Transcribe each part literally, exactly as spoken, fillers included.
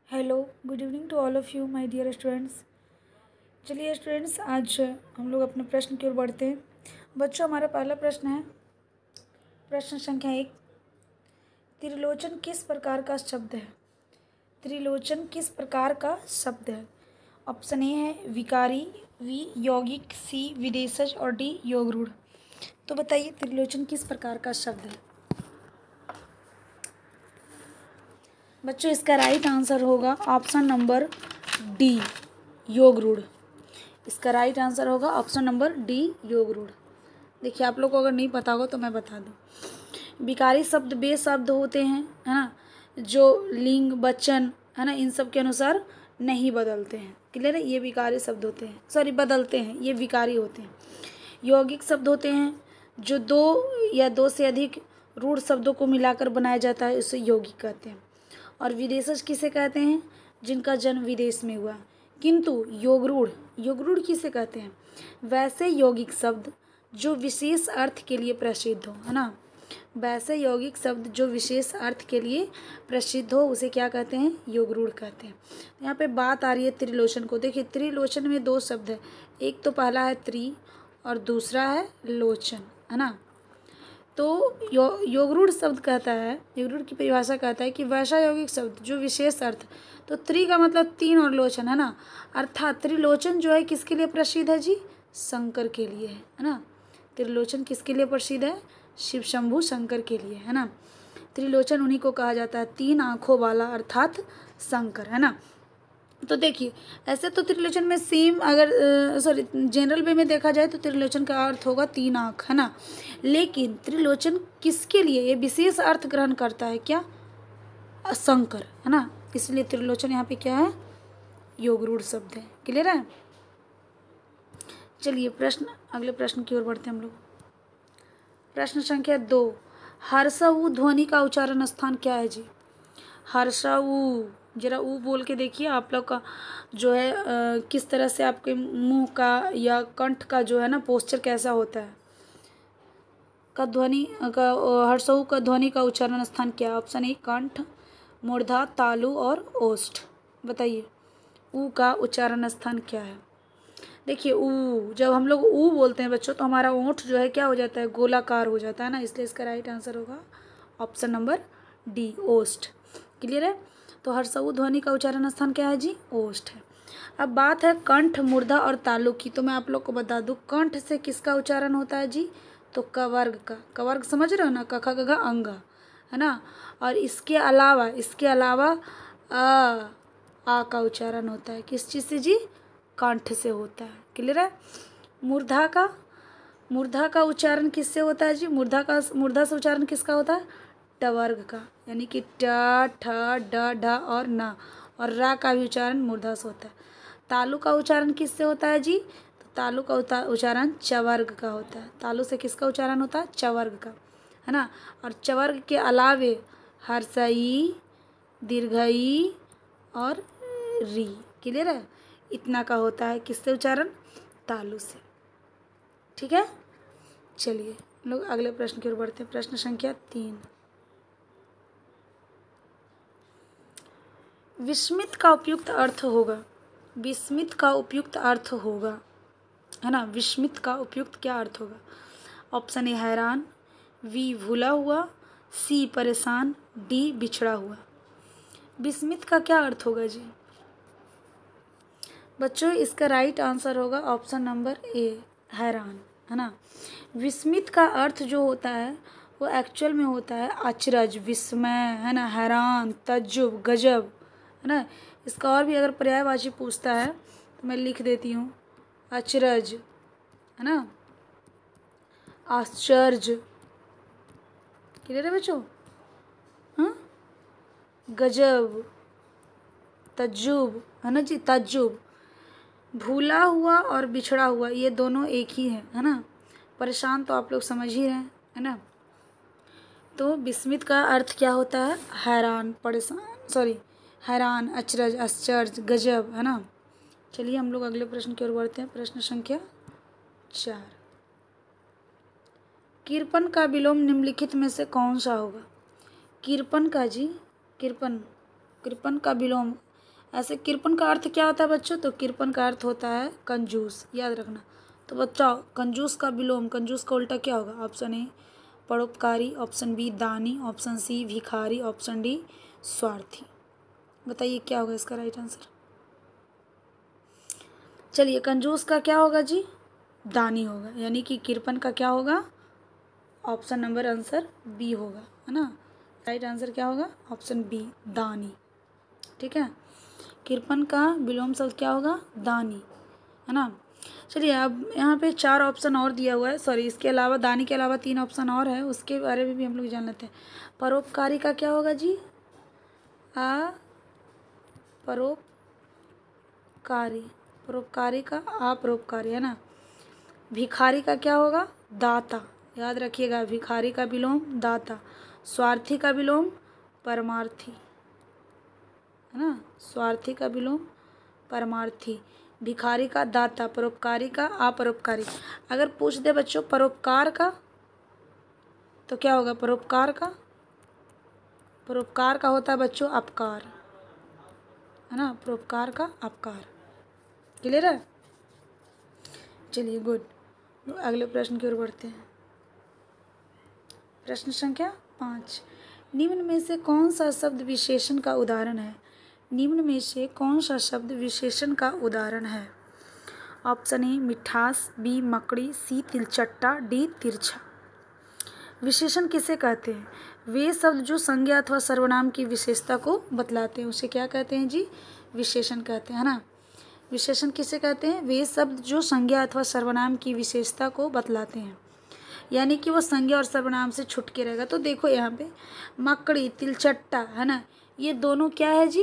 Hello, good evening to all of you my dear students. चलिए students, आज हम लोग अपने प्रश्न की ओर बढ़ते हैं। बच्चों, हमारा पहला प्रश्न है, प्रश्न संख्या एक। त्रिलोचन किस प्रकार का शब्द है? त्रिलोचन किस प्रकार का शब्द है? ऑप्शन ए है विकारी, वी यौगिक, सी विदेशज और डी योगरूढ़। तो बताइए त्रिलोचन किस प्रकार का शब्द है? बच्चों, इसका राइट आंसर होगा ऑप्शन नंबर डी योगरूढ़। इसका राइट आंसर होगा ऑप्शन नंबर डी योगरूढ़। देखिए, आप लोग को अगर नहीं पता होगा तो मैं बता दूं। विकारी शब्द वे शब्द होते हैं, है ना, जो लिंग वचन, है ना, इन सब के अनुसार नहीं बदलते हैं। क्लियर है? ये विकारी शब्द होते हैं, सॉरी बदलते हैं, ये विकारी होते हैं। यौगिक शब्द होते हैं जो दो या दो से अधिक रूढ़ शब्दों को मिलाकर बनाया जाता है, उसे यौगिक कहते हैं। और विदेशज किसे कहते हैं? जिनका जन्म विदेश में हुआ। किंतु योगरूढ़, योगरूढ़ किसे कहते हैं? वैसे यौगिक शब्द जो विशेष अर्थ के लिए प्रसिद्ध हो, है ना, वैसे यौगिक शब्द जो विशेष अर्थ के लिए प्रसिद्ध हो उसे क्या कहते हैं? योगरूढ़ कहते हैं। यहाँ पे बात आ रही है त्रिलोचन को। देखिए, त्रिलोचन में दो शब्द है, एक तो पहला है त्रि और दूसरा है लोचन, है ना। तो यो योगरूढ़ शब्द कहता है, योगरूढ़ की परिभाषा कहता है कि वैसा यौगिक शब्द जो विशेष अर्थ, तो त्रि का मतलब तीन और लोचन, है ना, अर्थात त्रिलोचन जो है किसके लिए प्रसिद्ध है जी? शंकर के लिए है, है ना। त्रिलोचन किसके लिए प्रसिद्ध है? शिव शंभु शंकर के लिए, है ना। त्रिलोचन उन्हीं को कहा जाता है, तीन आँखों वाला, अर्थात शंकर, है ना। तो देखिए, ऐसे तो त्रिलोचन में सेम, अगर सॉरी जनरल वे में देखा जाए तो त्रिलोचन का अर्थ होगा तीन आँख, है ना। लेकिन त्रिलोचन किसके लिए ये विशेष अर्थ ग्रहण करता है? क्या? शंकर, है ना। इसलिए त्रिलोचन यहाँ पे क्या है? योगरूढ़ शब्द है। क्लियर है? चलिए प्रश्न, अगले प्रश्न की ओर बढ़ते हैं हम लोग। प्रश्न संख्या दो, हर्षा उ ध्वनि का उच्चारण स्थान क्या है जी? हर्षा उ, जरा ऊ बोल के देखिए आप लोग का जो है आ, किस तरह से आपके मुंह का या कंठ का जो है ना पोस्चर कैसा होता है। का ध्वनि का हर्षऊ का ध्वनि का उच्चारण स्थान क्या है? ऑप्शन ए कंठ, मूर्धा, तालु और ओष्ठ। बताइए ऊ का उच्चारण स्थान क्या है? देखिए, ऊ, जब हम लोग ऊ बोलते हैं बच्चों तो हमारा ओंठ जो है क्या हो जाता है? गोलाकार हो जाता है ना, इसलिए इसका राइट आंसर होगा ऑप्शन नंबर डी ओष्ठ। क्लियर है? तो हर्षऊ ध्वनि का उच्चारण स्थान क्या है जी? ओष्ठ है। अब बात है कंठ, मूर्धा और तालु की, तो मैं आप लोग को बता दूं कंठ से किसका उच्चारण होता है जी? तो कवर्ग का। कवर्ग समझ रहे हो ना, कखा गघा अंगा, है ना। और इसके अलावा इसके अलावा आ आ का उच्चारण होता है किस चीज़ से जी? कंठ से होता है। क्लियर है? मूर्धा का मूर्धा का उच्चारण किससे होता है जी? मूर्धा का मूर्धा से उच्चारण किसका होता है? टवर्ग का, यानी कि ट, ठ, ड, ढ और न, और रा का भी उच्चारण मूर्धा से होता है। तालु का उच्चारण किससे होता है जी? तो तालु का उच्चारण चवर्ग का होता है। तालु से किसका उच्चारण होता है? चवर्ग का, है ना। और चवर्ग के अलावे हर्षई, दीर्घई और री। क्लियर है? इतना का होता है किससे उच्चारण? तालु से। ठीक है? चलिए लोग अगले प्रश्न की ओर बढ़ते हैं। प्रश्न संख्या तीन, विस्मित का उपयुक्त अर्थ होगा। विस्मित का उपयुक्त अर्थ होगा, है ना। विस्मित का उपयुक्त क्या अर्थ होगा? ऑप्शन ए हैरान, वी भूला हुआ, सी परेशान, डी बिछड़ा हुआ। विस्मित का क्या अर्थ होगा जी? बच्चों, इसका राइट आंसर होगा ऑप्शन नंबर ए हैरान, है ना। विस्मित का अर्थ जो होता है वो एक्चुअल में होता है अचरज, विस्मय, है ना, हैरान, तज्जुब, गजब, है ना। इसका और भी अगर पर्यायवाची पूछता है तो मैं लिख देती हूँ अचरज, है ना, आश्चर्य। क्लियर है बच्चों? हाँ, गजब, तज्जुब, है ना जी, तज्जुब। भूला हुआ और बिछड़ा हुआ ये दोनों एक ही है, है ना। परेशान तो आप लोग समझ ही रहे हैं, है ना। तो विस्मित का अर्थ क्या होता है? हैरान, परेशान, सॉरी हैरान, अचरज, आश्चर्य, गजब, है ना। चलिए हम लोग अगले प्रश्न की ओर बढ़ते हैं। प्रश्न संख्या चार, कृपण का विलोम निम्नलिखित में से कौन सा होगा? कृपण का जी, कृपण, कृपण का विलोम ऐसे कृपण का अर्थ क्या होता है बच्चों? तो कृपण का अर्थ होता है कंजूस, याद रखना। तो बच्चों कंजूस का विलोम, कंजूस का उल्टा क्या होगा? ऑप्शन ए परोपकारी, ऑप्शन बी दानी, ऑप्शन सी भिखारी, ऑप्शन डी स्वार्थी। बताइए क्या होगा इसका राइट आंसर? चलिए कंजूस का क्या होगा जी? दानी होगा, यानी कि कृपण का क्या होगा? ऑप्शन नंबर आंसर बी होगा, है ना। राइट आंसर क्या होगा? ऑप्शन बी दानी। ठीक है, कृपण का विलोम शब्द क्या होगा? दानी, है ना। चलिए अब यहाँ पे चार ऑप्शन और दिया हुआ है, सॉरी इसके अलावा दानी के अलावा तीन ऑप्शन और है, उसके बारे में भी हम लोग जान लेते हैं। परोपकारी का क्या होगा जी? आ परोपकारी, परोपकारी का अपरोपकारी, है ना। भिखारी का क्या होगा? दाता, याद रखिएगा, भिखारी का विलोम दाता। स्वार्थी का विलोम परमार्थी, है ना, स्वार्थी का विलोम परमार्थी। भिखारी का दाता, परोपकारी का अपरोपकारी। अगर पूछ दे बच्चों परोपकार का तो क्या होगा? परोपकार का परोपकार का होता है बच्चों अपकार, है ना, परोपकार का अपकार। क्लियर है? चलिए गुड, अगले प्रश्न की ओर बढ़ते हैं। प्रश्न संख्या पाँच, निम्न में से कौन सा शब्द विशेषण का उदाहरण है? निम्न में से कौन सा शब्द विशेषण का उदाहरण है? ऑप्शन ए मिठास, बी मकड़ी, सी तिलचट्टा, डी तिरछा। विशेषण किसे कहते हैं? वे शब्द जो संज्ञा अथवा सर्वनाम की विशेषता को बतलाते हैं उसे क्या कहते हैं जी? विशेषण कहते हैं, है ना। विशेषण किसे कहते हैं? वे शब्द जो संज्ञा अथवा सर्वनाम की विशेषता को बतलाते हैं, यानी कि वो संज्ञा और सर्वनाम से छुट के रहेगा। तो देखो यहाँ पे मकड़ी, तिलचट्टा, है ना, ये दोनों क्या है जी?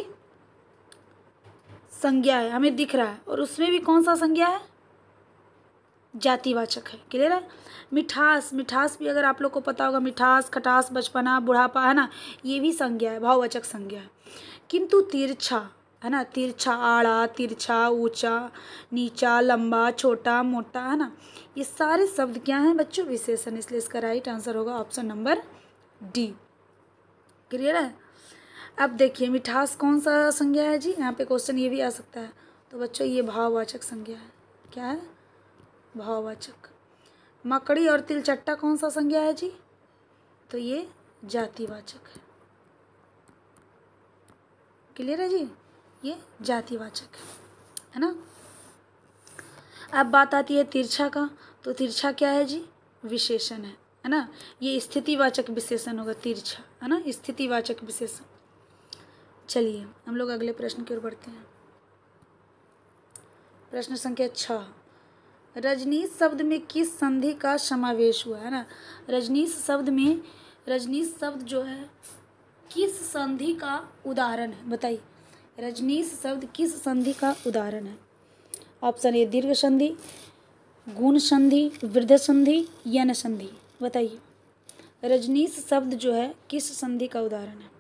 संज्ञा है, हमें दिख रहा है, और उसमें भी कौन सा संज्ञा है? जातिवाचक है। क्लियर है? मिठास, मिठास भी अगर आप लोग को पता होगा, मिठास, खटास, बचपना, बुढ़ापा, है ना, ये भी संज्ञा है, भाववाचक संज्ञा है। किंतु तिरछा, है ना, तिरछा, आड़ा, तिरछा, ऊंचा, नीचा, लंबा, छोटा, मोटा, है ना, ये सारे शब्द क्या हैं बच्चों? विशेषण। इसलिए इसका राइट आंसर होगा ऑप्शन नंबर डी। क्लियर है? अब देखिए मिठास कौन सा संज्ञा है जी? यहाँ पे क्वेश्चन ये भी आ सकता है। तो बच्चों ये भाववाचक संज्ञा है। क्या है? भाववाचक। मकड़ी और तिलचट्टा कौन सा संज्ञा है जी? तो ये जातिवाचक है। क्लियर है जी? ये जातिवाचक है, है ना। अब बात आती है तिरछा का। तो तिरछा क्या है जी? विशेषण है, है ना। ये स्थितिवाचक विशेषण होगा तिरछा, है ना, स्थितिवाचक विशेषण। चलिए हम लोग अगले प्रश्न की ओर बढ़ते हैं। प्रश्न संख्या छः, रजनीश शब्द में किस संधि का समावेश हुआ है? ना, रजनीश शब्द में, रजनीश शब्द जो है किस संधि का उदाहरण है? बताइए, रजनीश शब्द किस संधि का उदाहरण है? ऑप्शन ए दीर्घ संधि, गुण संधि, वृद्ध संधि, यन संधि। बताइए रजनीश शब्द जो है किस संधि का उदाहरण है?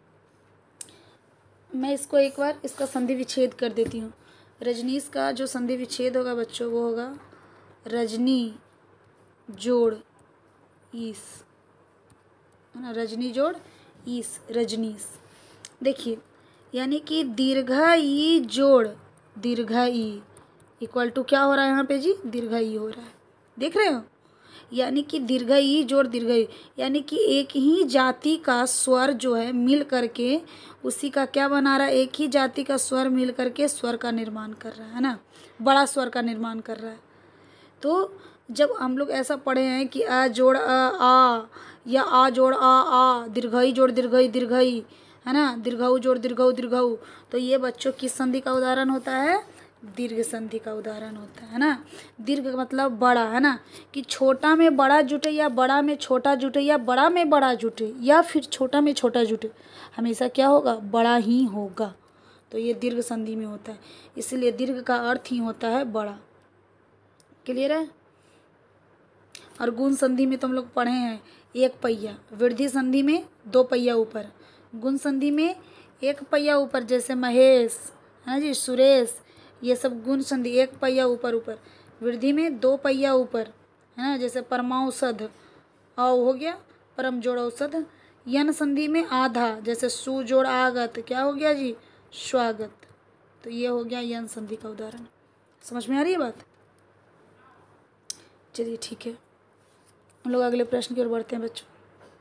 मैं इसको एक बार इसका संधि विच्छेद कर देती हूँ। रजनीश का जो संधि विच्छेद होगा बच्चों वो होगा रजनी जोड़ ईस, है ना, रजनी जोड़ ईस, रजनीश। देखिए यानी कि दीर्घ ई जोड़ दीर्घ ई इक्वल टू क्या हो रहा है यहाँ पे जी? दीर्घ ई हो रहा है, देख रहे हो। यानी कि दीर्घ ई जोड़ दीर्घ ई, यानी कि एक ही जाति का स्वर जो है मिल करके उसी का क्या बना रहा है? एक ही जाति का स्वर मिल करके स्वर का निर्माण कर रहा है, है ना, बड़ा स्वर का निर्माण कर रहा है। तो जब हम लोग ऐसा पढ़े हैं कि आ जोड़ आ आ या आ जोड़ आ आ, दीर्घई जोड़ दीर्घई दीर्घई, है ना, दीर्घऊ जोड़ दीर्घऊ दीर्घऊ, तो ये बच्चों किस संधि का उदाहरण होता है? दीर्घ संधि का उदाहरण होता है ना। दीर्घ मतलब बड़ा, है ना, कि छोटा में बड़ा जुटे या बड़ा में छोटा जुटे या बड़ा में बड़ा जुटे या फिर छोटा में छोटा जुटे, हमेशा क्या होगा? बड़ा ही होगा। तो ये दीर्घ संधि में होता है, इसलिए दीर्घ का अर्थ ही होता है बड़ा। क्लियर है? और गुण संधि में तो हम लोग पढ़े हैं एक पहिया, वृद्धि संधि में दो पहिया ऊपर, गुण संधि में एक पहिया ऊपर, जैसे महेश, है ना जी, सुरेश, ये सब गुण संधि एक पहिया ऊपर ऊपर। वृद्धि में दो पहिया ऊपर, है ना, जैसे परमाउषध औ हो गया, परम जोड़ औषध। यन संधि में आधा, जैसे सु जोड़ आगत, क्या हो गया जी? स्वागत। तो ये हो गया यन संधि का उदाहरण। समझ में आ रही है बात? चलिए ठीक है, हम लोग अगले प्रश्न की ओर बढ़ते हैं बच्चों।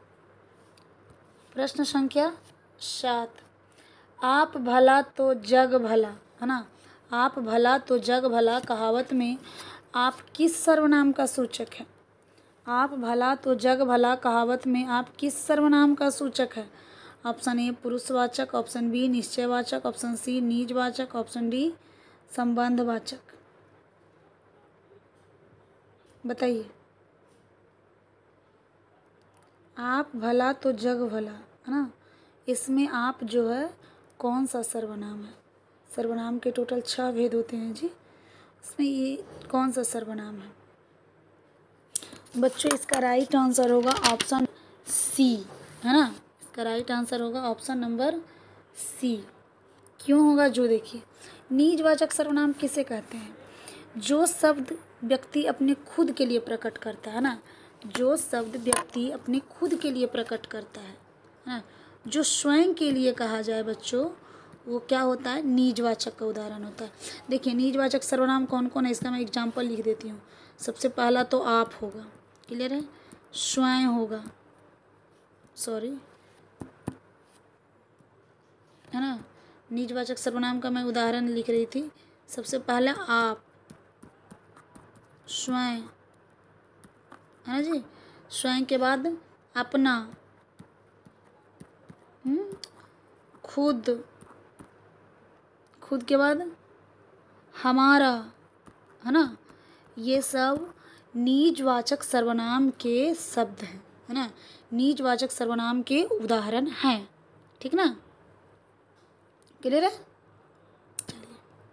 प्रश्न संख्या सात। आप भला तो जग भला, है ना, आप भला तो जग भला कहावत में आप किस सर्वनाम का सूचक है? आप भला तो जग भला कहावत में आप किस सर्वनाम का सूचक है? ऑप्शन ए पुरुषवाचक, ऑप्शन बी निश्चयवाचक, ऑप्शन सी निजवाचक, ऑप्शन डी संबंधवाचक। बताइए। आप भला तो जग भला, है ना, इसमें आप जो है कौन सा सर्वनाम है? सर्वनाम के टोटल छह भेद होते हैं जी, इसमें ये कौन सा सर्वनाम है? बच्चों इसका राइट आंसर होगा ऑप्शन सी, है ना, इसका राइट आंसर होगा ऑप्शन नंबर सी। क्यों होगा जो देखिए, निजवाचक सर्वनाम किसे कहते हैं? जो शब्द व्यक्ति अपने खुद के लिए प्रकट करता है ना, जो शब्द व्यक्ति अपने खुद के लिए प्रकट करता है ना, जो स्वयं के लिए कहा जाए बच्चों, वो क्या होता है? निजवाचक का उदाहरण होता है। देखिए निजवाचक सर्वनाम कौन कौन है, इसका मैं एग्जाम्पल लिख देती हूँ। सबसे पहला तो आप होगा, क्लियर है, स्वयं होगा, सॉरी, है ना, निजवाचक सर्वनाम का मैं उदाहरण लिख रही थी। सबसे पहला आप, स्वयं, है ना जी, स्वयं के बाद अपना, हम्म, खुद, खुद के बाद हमारा, है ना, ये सब निजवाचक सर्वनाम के शब्द हैं, है ना, निजवाचक सर्वनाम के उदाहरण हैं, ठीक ना, क्लियर है? चलिए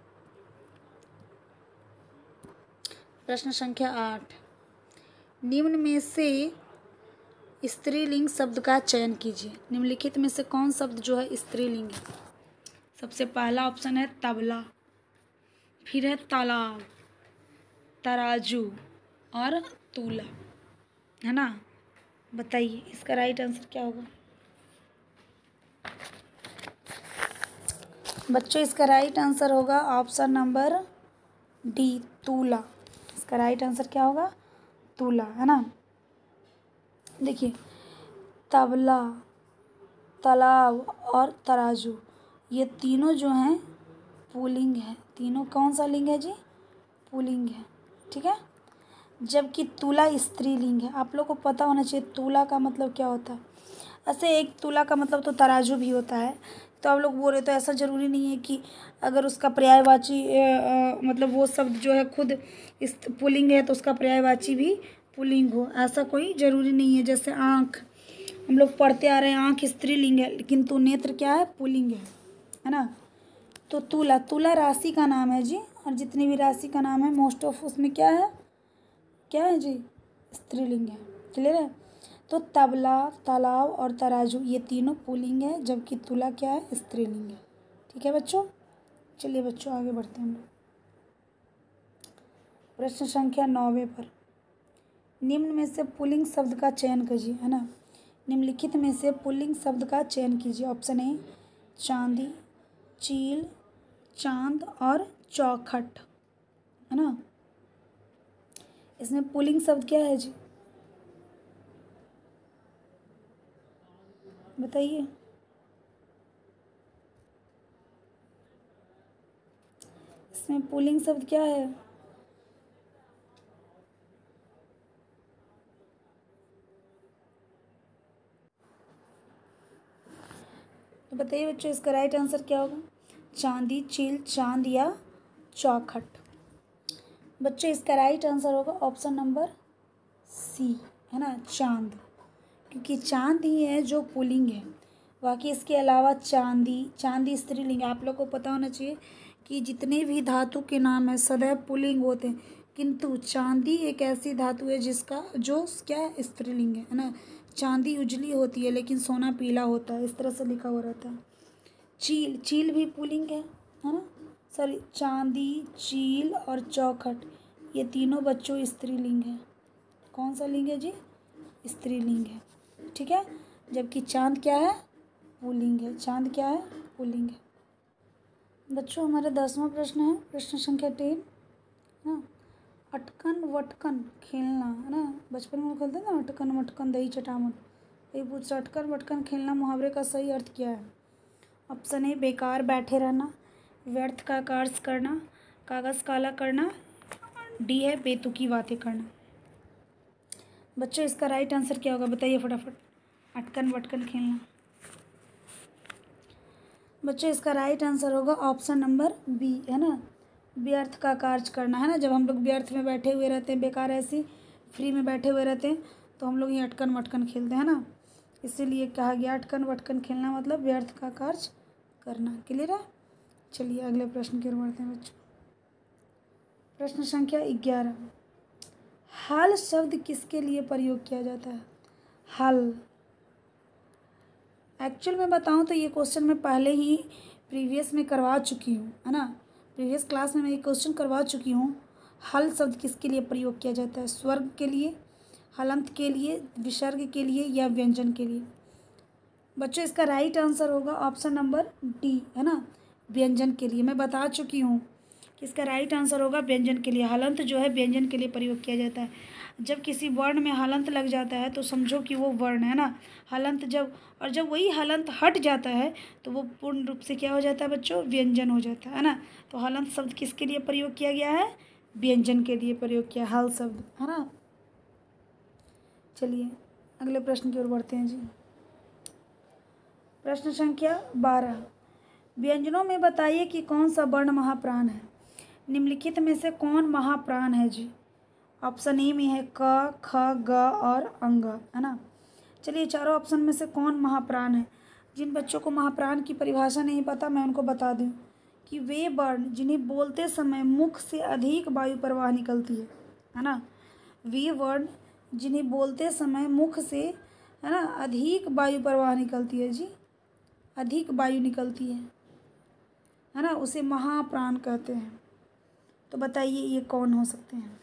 प्रश्न संख्या आठ। निम्न में से स्त्रीलिंग शब्द का चयन कीजिए। निम्नलिखित में से कौन शब्द जो है स्त्रीलिंग है? सबसे पहला ऑप्शन है तबला, फिर है तालाब, तराजू और तूला, है ना। बताइए इसका राइट आंसर क्या होगा? बच्चों इसका राइट आंसर होगा ऑप्शन नंबर डी तूला। इसका राइट आंसर क्या होगा? तूला, है ना। देखिए तबला, तालाब और तराजू ये तीनों जो हैं पुल्लिंग है। तीनों कौन सा लिंग है जी? पुल्लिंग है, ठीक है। जबकि तूला स्त्रीलिंग है। आप लोग को पता होना चाहिए तूला का मतलब क्या होता है। ऐसे एक तूला का मतलब तो तराजू भी होता है, तो आप लोग बोल रहे तो ऐसा ज़रूरी नहीं है कि अगर उसका पर्यायवाची मतलब वो शब्द जो है खुद इस पुल्लिंग है तो उसका पर्यायवाची भी पुल्लिंग हो, ऐसा कोई ज़रूरी नहीं है। जैसे आँख, हम लोग पढ़ते आ रहे हैं आँख स्त्रीलिंग है, लेकिन तो नेत्र क्या है? पुल्लिंग है, है ना। तो तूला, तूला राशि का नाम है जी, और जितनी भी राशि का नाम है मोस्ट ऑफ उसमें क्या है, क्या है जी? स्त्रीलिंग है, क्लियर है। तो तबला, तालाब और तराजू ये तीनों पुल्लिंग है, जबकि तूला क्या है? स्त्रीलिंग है, ठीक है बच्चों। चलिए बच्चों आगे बढ़ते हैं हम लोग प्रश्न संख्या नौवे पर। निम्न में से पुल्लिंग शब्द का चयन कीजिए, है ना। निम्नलिखित में से पुल्लिंग शब्द का चयन कीजिए। ऑप्शन ए चांदी, चील, चांद और चौखट, है ना। इसमें पुल्लिंग शब्द क्या है जी? बताइए। इसमें पुल्लिंग शब्द क्या है? तो बताइए बच्चों इसका राइट आंसर क्या होगा? चांदी, चील, चांद या चौखट। बच्चों इसका राइट आंसर होगा ऑप्शन नंबर सी, है ना, चांद। क्योंकि चांद ही है जो पुल्लिंग है। बाकी इसके अलावा चांदी, चांदी स्त्रीलिंग। आप लोग को पता होना चाहिए कि जितने भी धातु के नाम है सदैव पुल्लिंग होते हैं, किंतु चांदी एक ऐसी धातु है जिसका जो क्या है? स्त्रीलिंग है, है ना। चांदी उजली होती है लेकिन सोना पीला होता है, इस तरह से लिखा हुआ रहता है। चील, चील भी पुल्लिंग है, है ना। सॉरी, चांदी, चील और चौखट ये तीनों बच्चों स्त्रीलिंग है। कौन सा लिंग है जी? स्त्रीलिंग है, ठीक है। जबकि चांद क्या है? पुल्लिंग है। चांद क्या है? पुल्लिंग है। बच्चों हमारा दसवां प्रश्न है, प्रश्न संख्या टेन है ना। अटकन वटकन खेलना है ना, बचपन में खेलते हैं ना अटकन वटकन दही चटामन, ये पूछ रहा अटकन वटकन खेलना मुहावरे का सही अर्थ क्या है। ऑप्शन ए बेकार बैठे रहना, व्यर्थ का कार्य करना, कागज़ काला करना, डी है बेतुकी बातें करना। बच्चों इसका राइट आंसर क्या होगा बताइए फटाफट। अटकन वटकन खेलना। बच्चों इसका राइट आंसर होगा ऑप्शन नंबर बी है ना, व्यर्थ का कार्य करना है ना। जब हम लोग व्यर्थ में बैठे हुए रहते हैं, बेकार ऐसी फ्री में बैठे हुए रहते हैं, तो हम लोग ये अटकन वटकन खेलते हैं ना, इसीलिए कहा गया अटकन वटकन खेलना मतलब व्यर्थ का कार्य करना। क्लियर है। चलिए अगले प्रश्न की ओर बढ़ते हैं बच्चों। प्रश्न संख्या ग्यारह, हाल शब्द किसके लिए प्रयोग किया जाता है। हाल, एक्चुअल में बताऊं तो ये क्वेश्चन मैं पहले ही प्रीवियस में करवा चुकी हूँ है ना, प्रीवियस क्लास में मैं ये क्वेश्चन करवा चुकी हूँ। हल शब्द किसके लिए प्रयोग किया जाता है, स्वर्ग के लिए, हलंत के लिए, विसर्ग के लिए या व्यंजन के लिए। बच्चों इसका राइट आंसर होगा ऑप्शन नंबर डी है ना, व्यंजन के लिए। मैं बता चुकी हूँ कि इसका राइट आंसर होगा व्यंजन के लिए। हलंत जो है व्यंजन के लिए प्रयोग किया जाता है। जब किसी वर्ण में हलंत लग जाता है तो समझो कि वो वर्ण है ना, हलंत जब, और जब वही हलंत हट जाता है तो वो पूर्ण रूप से क्या हो जाता है बच्चों, व्यंजन हो जाता है ना। तो हलंत शब्द किसके लिए प्रयोग किया गया है, व्यंजन के लिए प्रयोग किया हल शब्द है ना। चलिए अगले प्रश्न की ओर बढ़ते हैं जी। प्रश्न संख्या बारह, व्यंजनों में बताइए कि कौन सा वर्ण महाप्राण है। निम्नलिखित में से कौन महाप्राण है जी। ऑप्शन ए में है क, ख, ग और अंग है ना। चलिए चारों ऑप्शन में से कौन महाप्राण है। जिन बच्चों को महाप्राण की परिभाषा नहीं पता मैं उनको बता दूं कि वे वर्ण जिन्हें बोलते समय मुख से अधिक वायु प्रवाह निकलती है है ना। वे वर्ण जिन्हें बोलते समय मुख से है ना अधिक वायु प्रवाह निकलती है जी, अधिक वायु निकलती है है ना, उसे महाप्राण कहते हैं। तो बताइए ये कौन हो सकते हैं।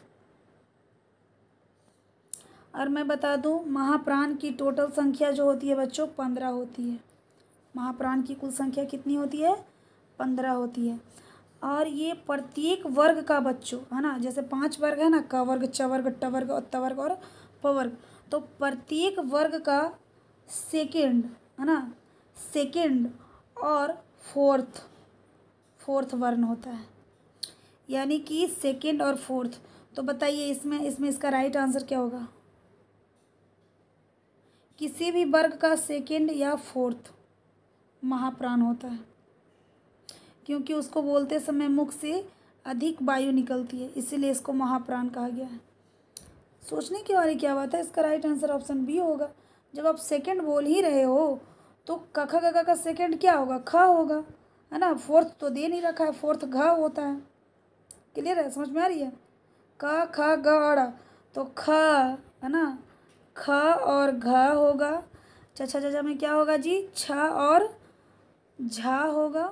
और मैं बता दूं महाप्राण की टोटल संख्या जो होती है बच्चों पंद्रह होती है। महाप्राण की कुल संख्या कितनी होती है, पंद्रह होती है। और ये प्रत्येक वर्ग का बच्चों है ना, जैसे पांच वर्ग है ना, क वर्ग, च वर्ग, ट वर्ग और त वर्ग और प वर्ग, तो प्रत्येक वर्ग का सेकेंड है ना, सेकेंड और फोर्थ फोर्थ वर्ण होता है, यानी कि सेकेंड और फोर्थ। तो बताइए इसमें इसमें इसका राइट आंसर क्या होगा। किसी भी वर्ग का सेकेंड या फोर्थ महाप्राण होता है, क्योंकि उसको बोलते समय मुख से अधिक वायु निकलती है, इसीलिए इसको महाप्राण कहा गया है। सोचने की वाली क्या बात है, इसका राइट आंसर ऑप्शन बी होगा। जब आप सेकेंड बोल ही रहे हो तो क ख ग का सेकेंड क्या होगा, ख होगा है ना। फोर्थ तो दे नहीं रखा है, फोर्थ घ होता है। क्लियर है, समझ में आ रही है। क ख ग ड़, तो ख है ना, ख और घ होगा। चचा चचा में क्या होगा जी, छ और झा होगा।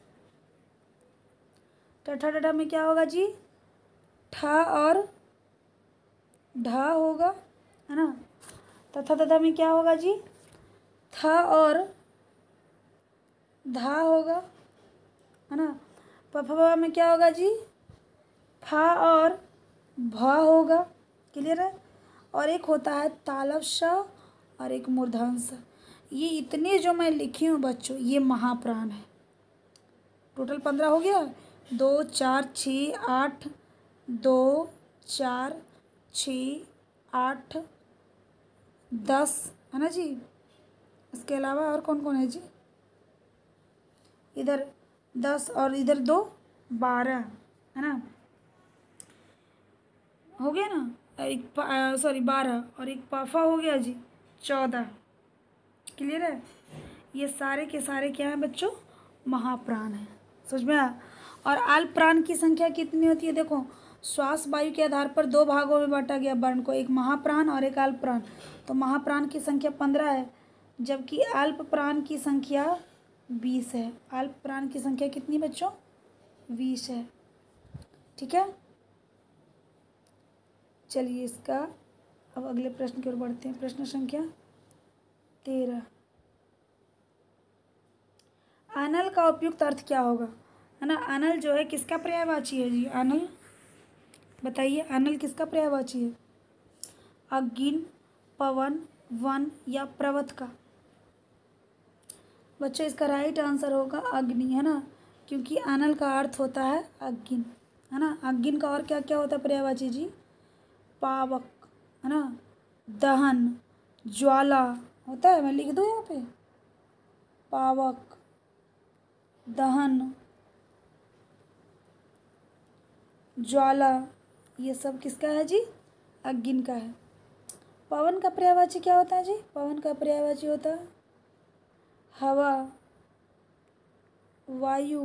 टठा टठा में क्या होगा जी, ठ और ढा होगा है ना। तथा तथा में क्या होगा जी, थ और धा होगा है ना। पफवा में क्या होगा जी, फा और भ होगा। क्लियर है। और एक होता है तालव श और एक मूर्धन स। ये इतने जो मैं लिखी हूँ बच्चों ये महाप्राण है। टोटल पंद्रह हो गया, दो चार छः आठ, दो चार छः आठ दस है ना जी। इसके अलावा और कौन कौन है जी, इधर दस और इधर दो, बारह है ना, हो गया ना। एक सॉरी बारह और एक पाफा हो गया जी, चौदह। क्लियर है। ये सारे के सारे क्या हैं बच्चों, महाप्राण हैं। समझ में आया। और अल्प प्राण की संख्या कितनी होती है, देखो श्वास वायु के आधार पर दो भागों में बांटा गया वर्ण को, एक महाप्राण और एक अल्प प्राण। तो महाप्राण की संख्या पंद्रह है, जबकि अल्प प्राण की संख्या बीस है। अल्प प्राण की संख्या कितनी बच्चों, बीस है। ठीक है। चलिए इसका अब अगले प्रश्न की ओर बढ़ते हैं। प्रश्न संख्या तेरह, अनल का उपयुक्त अर्थ क्या होगा। है ना। अनल जो है किसका पर्यायवाची है जी? अनल बताइए, अनल किसका पर्यायवाची है? अग्नि, पवन, वन या पर्वत का? बच्चों इसका राइट आंसर होगा अग्नि, है ना, क्योंकि अनल का अर्थ होता है अग्नि, है ना। अग्नि का और क्या क्या होता है पर्यायवाची जी? पावक, है ना, दहन, ज्वाला होता है। मैं लिख दूँ यहाँ पे? पावक, दहन, ज्वाला, ये सब किसका है जी? अग्नि का है। पवन का पर्यायवाची क्या होता है जी? पवन का पर्यायवाची होता है हवा, वायु,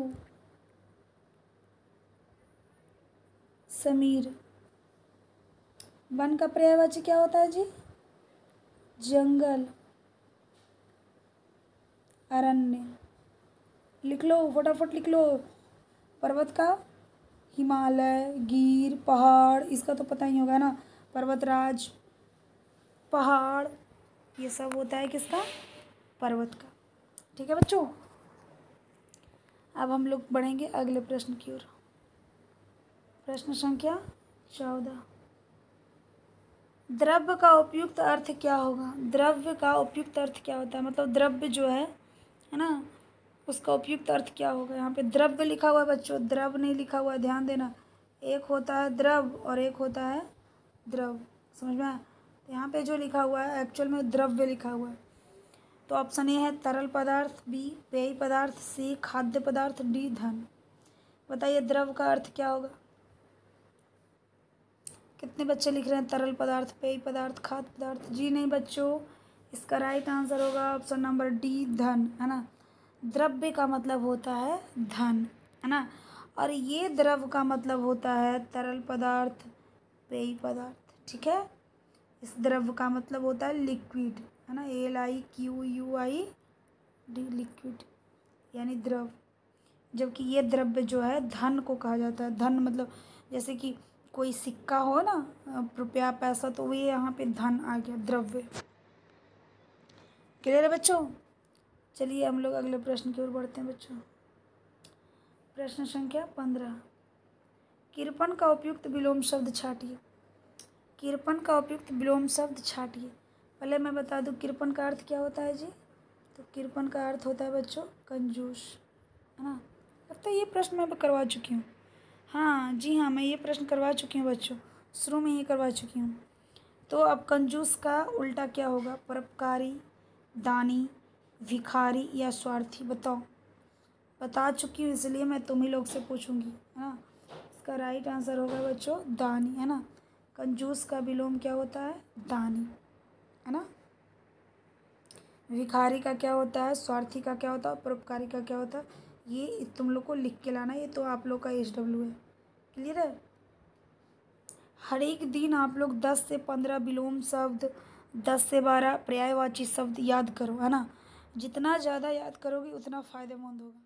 समीर। वन का पर्यायवाची क्या होता है जी? जंगल, अरण्य। लिख लो, फटाफट लिख लो। पर्वत का हिमालय, गिर, पहाड़, इसका तो पता ही होगा ना, पर्वतराज, पहाड़, ये सब होता है किसका? पर्वत का। ठीक है बच्चों, अब हम लोग बढ़ेंगे अगले प्रश्न की ओर। प्रश्न संख्या चौदह। द्रव्य का उपयुक्त अर्थ क्या होगा? द्रव्य का उपयुक्त अर्थ क्या होता है? मतलब द्रव्य जो है है ना, उसका उपयुक्त अर्थ क्या होगा? यहाँ पे द्रव्य लिखा हुआ है बच्चों, द्रव नहीं लिखा हुआ है, ध्यान देना। एक होता है द्रव और एक होता है द्रव, समझ में आया? तो यहाँ पे जो लिखा हुआ है एक्चुअल में द्रव्य लिखा हुआ है। तो ऑप्शन ए है तरल पदार्थ, बी पेय पदार्थ, सी खाद्य पदार्थ, डी धन। बताइए द्रव का अर्थ क्या होगा? कितने बच्चे लिख रहे हैं तरल पदार्थ, पेय पदार्थ, खाद्य पदार्थ? जी नहीं बच्चों, इसका राइट आंसर होगा ऑप्शन नंबर डी धन, है ना। द्रव्य का मतलब होता है धन, है ना, और ये द्रव का मतलब होता है तरल पदार्थ, पेय पदार्थ। ठीक है, इस द्रव का मतलब होता है लिक्विड, है ना, L I Q U I D, liquid यानी द्रव। जबकि ये द्रव्य जो है धन को कहा जाता है। धन मतलब जैसे कि कोई सिक्का हो ना, रुपया पैसा, तो ये यहाँ पे धन आ गया, द्रव्य। क्लियर है बच्चों? चलिए हम लोग अगले प्रश्न की ओर बढ़ते हैं बच्चों। प्रश्न संख्या पंद्रह। कृपण का उपयुक्त विलोम शब्द छाटिए। कृपण का उपयुक्त विलोम शब्द छाटिए। पहले मैं बता दूं कृपण का अर्थ क्या होता है जी? तो कृपण का अर्थ होता है बच्चों कंजूस, है ना। लगता है ये प्रश्न मैं करवा चुकी हूँ। हाँ जी हाँ, मैं ये प्रश्न करवा चुकी हूँ बच्चों, शुरू में ही करवा चुकी हूँ। तो अब कंजूस का उल्टा क्या होगा? परोपकारी, दानी, भिखारी या स्वार्थी? बताओ। बता चुकी हूँ इसलिए मैं तुम ही लोग से पूछूंगी, है ना। इसका राइट आंसर होगा बच्चों दानी, है ना। कंजूस का विलोम क्या होता है? दानी, है ना। भिखारी का क्या होता है? स्वार्थी का क्या होता है? परोपकारी का क्या होता है? ये तुम लोग को लिख के लाना, ये तो आप लोग का एच डब्ल्यू है। क्लियर है? हर एक दिन आप लोग दस से पंद्रह विलोम शब्द, दस से बारह पर्यायवाची शब्द याद करो, है ना। जितना ज़्यादा याद करोगे उतना फ़ायदेमंद होगा।